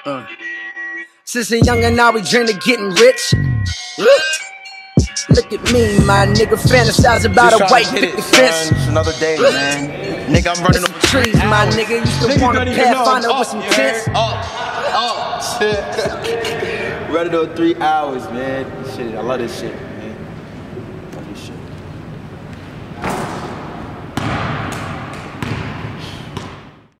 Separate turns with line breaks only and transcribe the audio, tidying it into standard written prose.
Since a youngin', now we dream of getting rich. Look at me, my nigga, fantasize about a white picket fence.
It's another day, man. Nigga, I'm running
some trees, my nigga. Used to want a Pathfinder with some tents.
Shit. Running on 3 hours, man. Shit, I love this shit.